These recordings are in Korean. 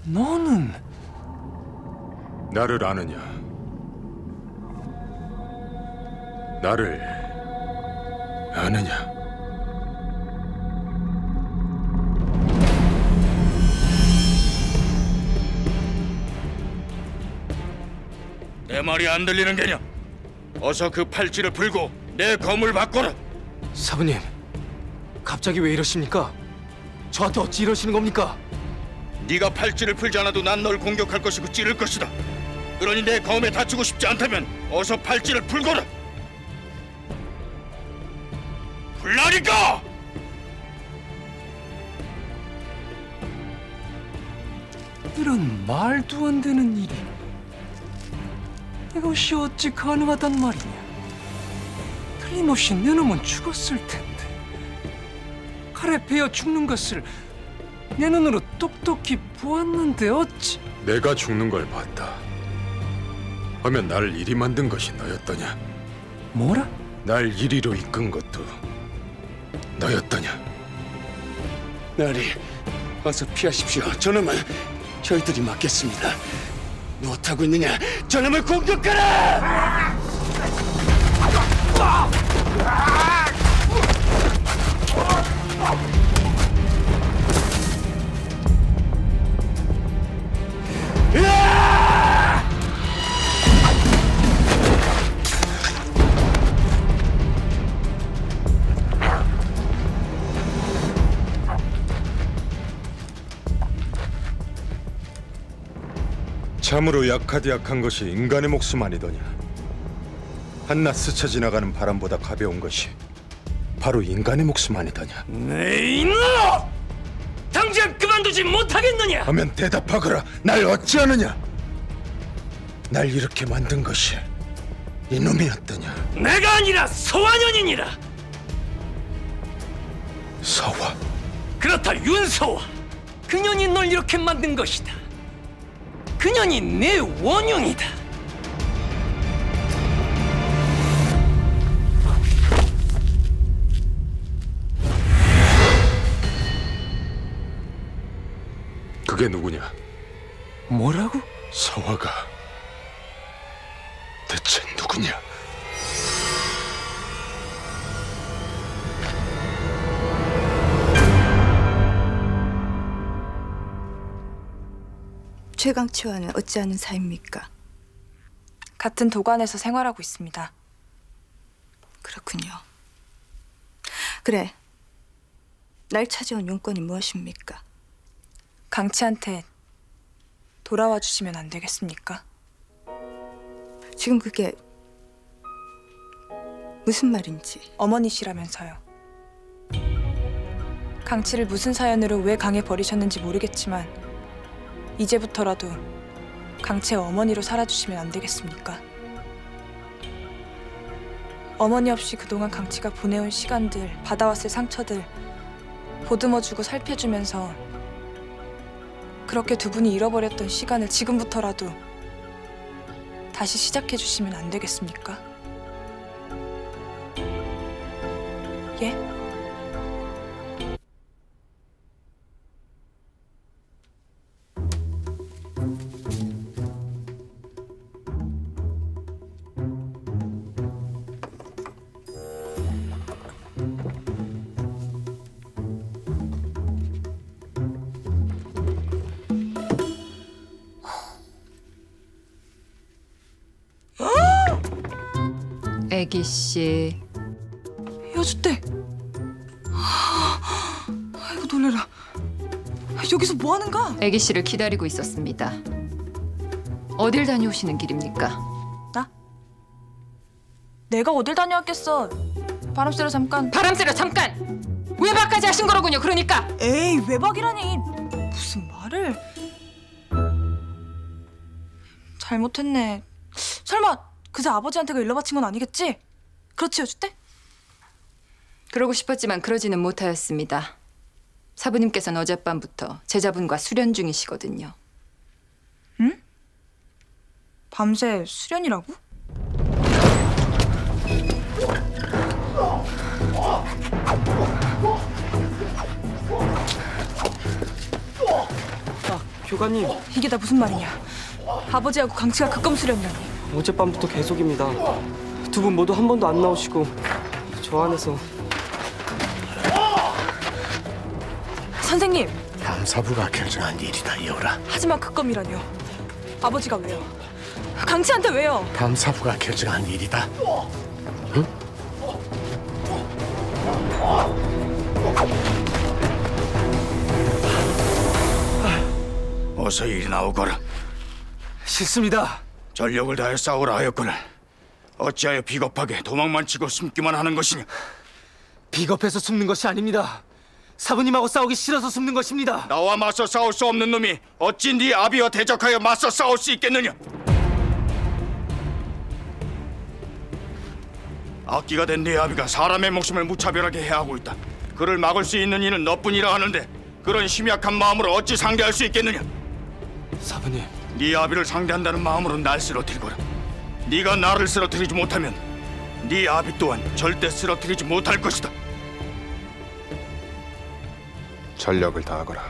너는 나를 아느냐? 나를 아느냐? 내 말이 안 들리는 게냐? 어서 그 팔찌를 풀고 내 검을 바꿔라. 사부님, 갑자기 왜 이러십니까? 저한테 어찌 이러시는 겁니까? 네가 팔찌를 풀지 않아도 난 널 공격할 것이고 찌를 것이다. 그러니 내 검에 다치고 싶지 않다면 어서 팔찌를 풀거라. 풀라니까! 이런 말도 안 되는 일이 이것이 어찌 가능하단 말이냐? 틀림없이 내 놈은 죽었을 텐데 칼에 베어 죽는 것을 내 눈으로 똑똑히 보았는데 어찌? 내가 죽는 걸 봤다. 하면 날 이리 만든 것이 너였더냐? 뭐라? 날 이리로 이끈 것도 너였더냐? 나리, 어서 피하십시오. 저놈은 저희들이 막겠습니다. 무엇하고 있느냐? 저놈을 공격하라! 참으로 약하디 약한 것이 인간의 목숨 아니더냐? 한낱 스쳐 지나가는 바람보다 가벼운 것이 바로 인간의 목숨 아니더냐? 네 이놈! 당장 그만두지 못하겠느냐? 하면 대답하거라. 날 어찌하느냐? 날 이렇게 만든 것이 이놈이었더냐? 내가 아니라 서완현이니라. 서화? 그렇다, 윤서화. 그년이 널 이렇게 만든 것이다. 그년이 내 원흉이다. 그게 누구냐? 뭐라고? 서화가 대체 누구냐? 최강치와는 어찌하는 사이입니까? 같은 도관에서 생활하고 있습니다. 그렇군요. 그래, 날 찾아온 용건이 무엇입니까? 강치한테 돌아와 주시면 안 되겠습니까? 지금 그게 무슨 말인지. 어머니시라면서요. 강치를 무슨 사연으로 왜 강에 버리셨는지 모르겠지만 이제부터라도 강치의 어머니로 살아주시면 안 되겠습니까? 어머니 없이 그동안 강치가 보내온 시간들, 받아왔을 상처들 보듬어주고 살펴주면서 그렇게 두 분이 잃어버렸던 시간을 지금부터라도 다시 시작해주시면 안 되겠습니까? 예? 애기 씨. 여주댁. 아이고 놀래라. 여기서 뭐 하는가? 애기 씨를 기다리고 있었습니다. 어딜 다녀오시는 길입니까? 나? 내가 어딜 다녀왔겠어. 바람 쐬러 잠깐. 바람 쐬러 잠깐! 외박까지 하신 거로군요, 그러니까! 에이, 외박이라니. 무슨 말을. 잘못했네. 설마 그새 아버지한테가 일러 바친 건 아니겠지? 그렇지, 여주댁? 그러고 싶었지만 그러지는 못하였습니다. 사부님께서는 어젯밤부터 제자분과 수련 중이시거든요. 응? 밤새 수련이라고? 교관님. 이게 다 무슨 말이냐? 아버지하고 강치가 극검수련이라니. 어젯밤부터 계속입니다. 두 분 모두 한 번도 안 나오시고 저 안에서. 선생님! 감사부가 결정한 일이다, 이오라. 하지만 극검이라뇨. 아버지가 왜요? 강치한테 왜요? 감사부가 결정한 일이다. 응? 어서 이리 나오거라. 싫습니다. 전력을 다해 싸우라 하였거늘 어찌하여 비겁하게 도망만 치고 숨기만 하는 것이냐? 비겁해서 숨는 것이 아닙니다. 사부님하고 싸우기 싫어서 숨는 것입니다. 나와 맞서 싸울 수 없는 놈이 어찌 네 아비와 대적하여 맞서 싸울 수 있겠느냐? 악기가 된 네 아비가 사람의 목숨을 무차별하게 해하고 있다. 그를 막을 수 있는 이는 너뿐이라 하는데 그런 심약한 마음으로 어찌 상대할 수 있겠느냐? 사부님, 네 아비를 상대한다는 마음으로 날 쓰러뜨리거라. 네가 나를 쓰러뜨리지 못하면 네 아비 또한 절대 쓰러뜨리지 못할 것이다. 전력을 다하거라.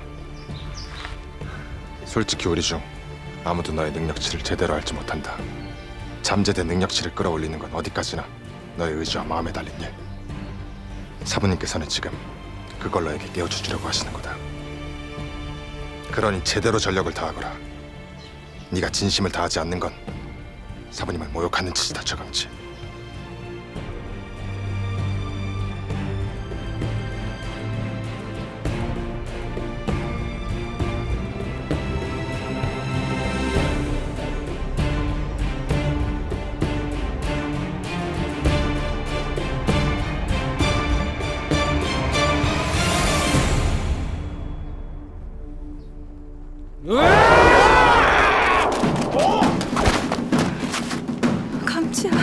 솔직히 우리 중 아무도 너의 능력치를 제대로 알지 못한다. 잠재된 능력치를 끌어올리는 건 어디까지나 너의 의지와 마음에 달린 일. 사부님께서는 지금 그걸 너에게 깨워주려고 하시는 거다. 그러니 제대로 전력을 다하거라. 네가 진심을 다하지 않는 건 사부님을 모욕하는 짓이다, 저강치. 강치야.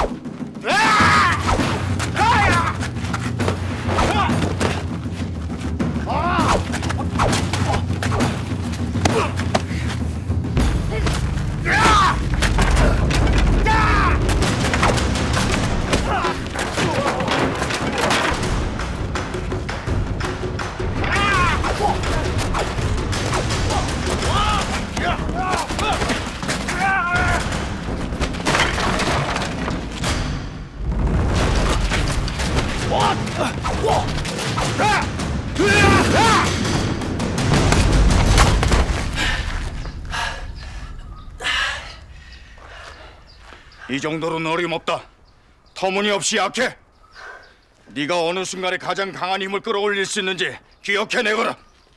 이 정도로는 어림없다. 터무니없이 약해. 네가 어느 순간에 가장 강한 힘을 끌어올릴 수 있는지 기억해내거라.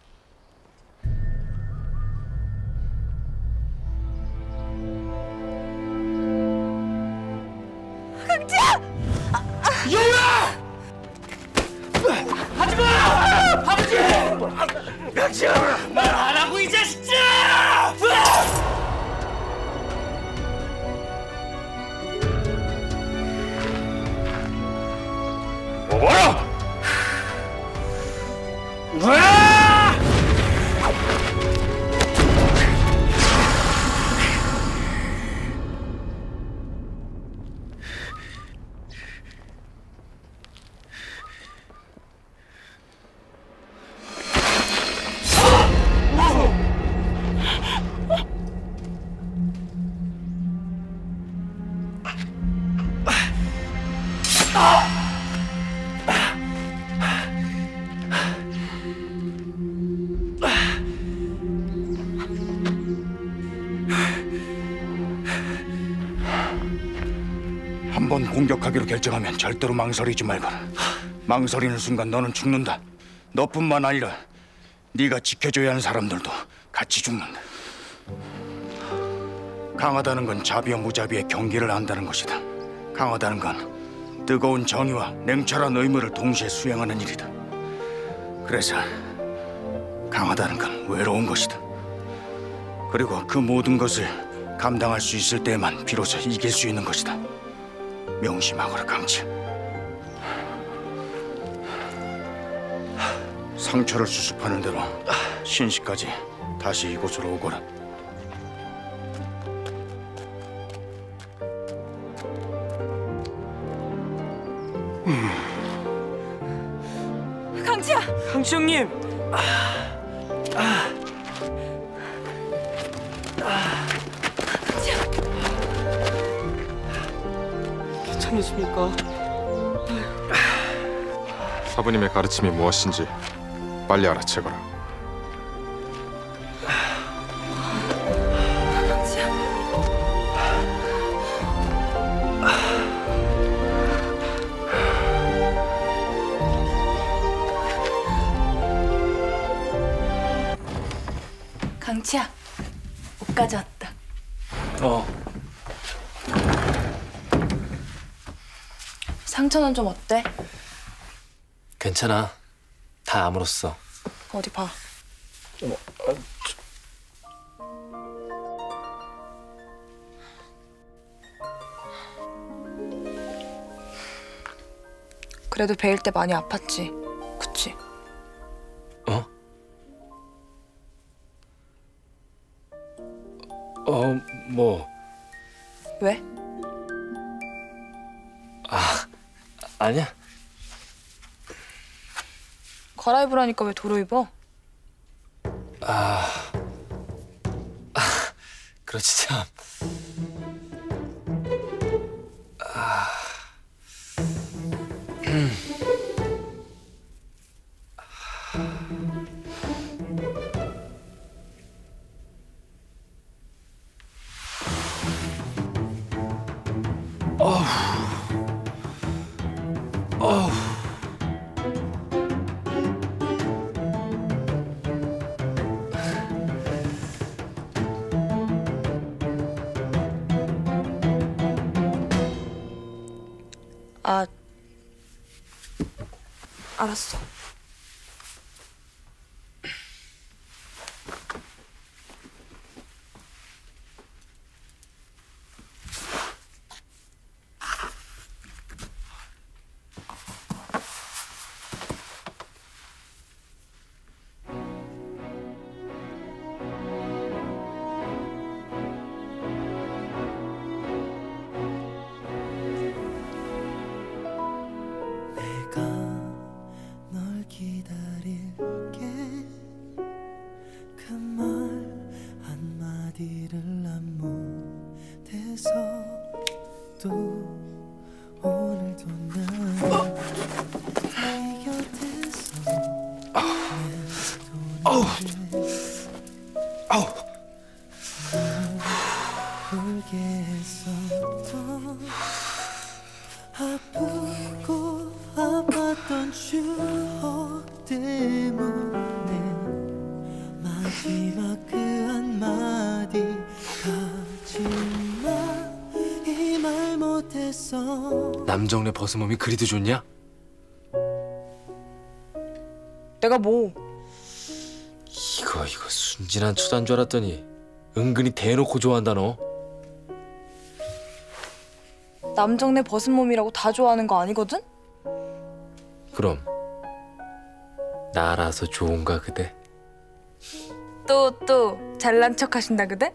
강치야! 여우야! 하지마! 아버지! 강치야! 말 안 하고 이 자식들아! 뭐라! 한번 공격하기로 결정하면 절대로 망설이지 말거라. 망설이는 순간 너는 죽는다. 너뿐만 아니라 네가 지켜줘야 하는 사람들도 같이 죽는다. 강하다는 건 자비와 무자비의 경계를 안다는 것이다. 강하다는 건 뜨거운 정의와 냉철한 의무를 동시에 수행하는 일이다. 그래서 강하다는 건 외로운 것이다. 그리고 그 모든 것을 감당할 수 있을 때만 비로소 이길 수 있는 것이다. 명심하거라, 강치. 상처를 수습하는 대로 신시까지 다시 이곳으로 오거라. 강치야! 강치 형님! 다녔습니까? 사부님의 가르침이 무엇인지 빨리 알아채거라. 강치야, 옷 가져왔다. 상처는 좀 어때? 괜찮아. 다 아물었어. 어디 봐. 그래도 베일 때 많이 아팠지, 그치? 뭐? 왜? 아니야. 갈아입으라니까 왜 도로 입어? 그렇지 참. 알았어. 아프고 아팠던 추억 때문에 마지막 그 한마디 가지마 이 말 못했어. 남정네 버스몸이 그리도 좋냐? 내가 뭐? 이거 순진한 처자인 줄 알았더니 은근히 대놓고 좋아한다 너. 남정네 벗은 몸이라고 다 좋아하는 거 아니거든? 그럼 나라서 좋은가 그대? 또 잘난 척 하신다 그대?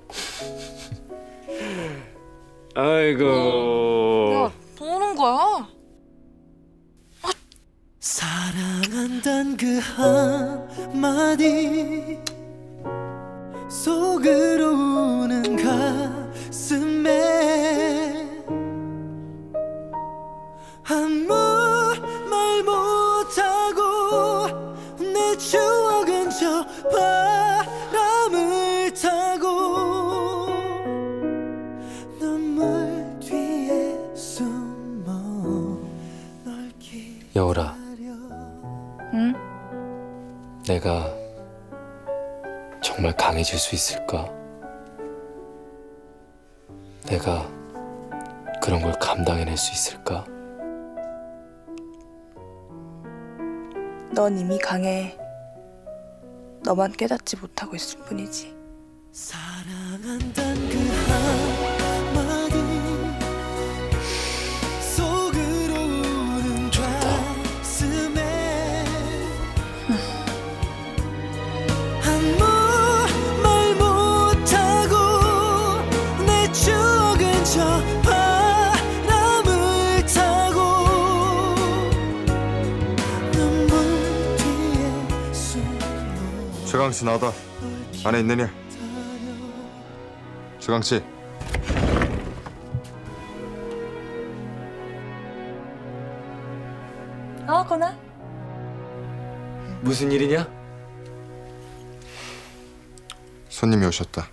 아이고. 야, 보는 거야? 사랑한단 그 한마디 속으로 우는 가슴에 아무 말 못하고 내 추억은 저 바람을 타고 눈물 뒤에 숨어 널 기다려. 여울아. 응? 내가 정말 강해질 수 있을까? 내가 그런 걸 감당해낼 수 있을까? 넌 이미 강해. 너만 깨닫지 못하고 있을 뿐이지. 사랑한단 그 한마디 속으로 우는 가슴에 아무 말 못하고 내 추억은 저 바람을 타고 눈물 뒤에 숨어. 최강씨 나와다. 안에 있느냐? 최강씨. 하거나? 무슨 일이냐? 손님이 오셨다.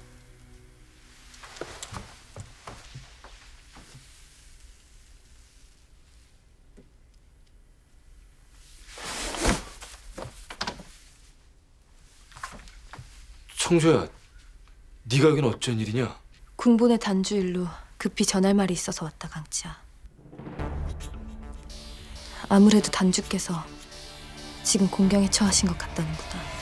청조야, 네가 여긴 어쩐 일이냐? 군본의 단주일로 급히 전할 말이 있어서 왔다, 강치야. 아무래도 단주께서 지금 공경에 처하신 것 같다는 거다.